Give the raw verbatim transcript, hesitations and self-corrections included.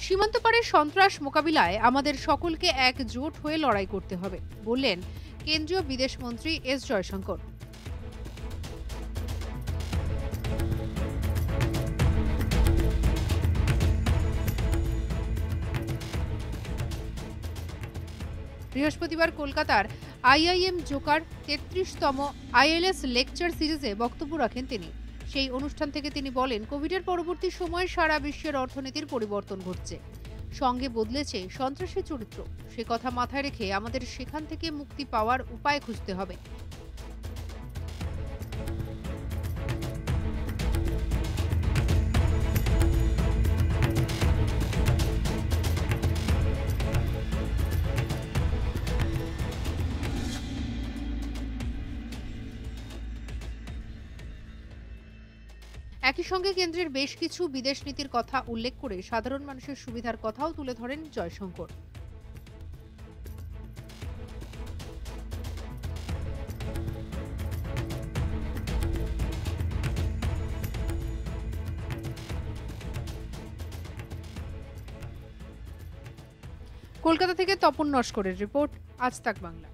সীমান্ত পারে সন্ত্রাস মোকাবিলায় আমাদের সকলকে একজোট হয়ে লড়াই করতে হবে, বললেন কেন্দ্রীয় বিদেশমন্ত্রী এস জয়শঙ্কর। বৃহস্পতিবার কলকাতার আইআইএম জোকার তেত্রিশতম আইএলএস লেকচার সিরিজে বক্তব্য রাখেন তিনি। সেই অনুষ্ঠান থেকে তিনি বলেন, কোভিডের পরবর্তী সময়ে সারা বিশ্বের অর্থনীতির পরিবর্তন ঘটছে, সঙ্গে বদলেছে সন্ত্রাসের চরিত্র। সে কথা মাথায় রেখে আমাদের সেখান থেকে মুক্তি পাওয়ার উপায় খুঁজতে হবে। একই সঙ্গে কেন্দ্রের বেশ কিছু বিদেশ নীতির কথা উল্লেখ করে সাধারণ মানুষের সুবিধার কথাও তুলে ধরেন জয়শঙ্কর। কলকাতা থেকে তপন নস্করের রিপোর্ট, আজ তাক বাংলা।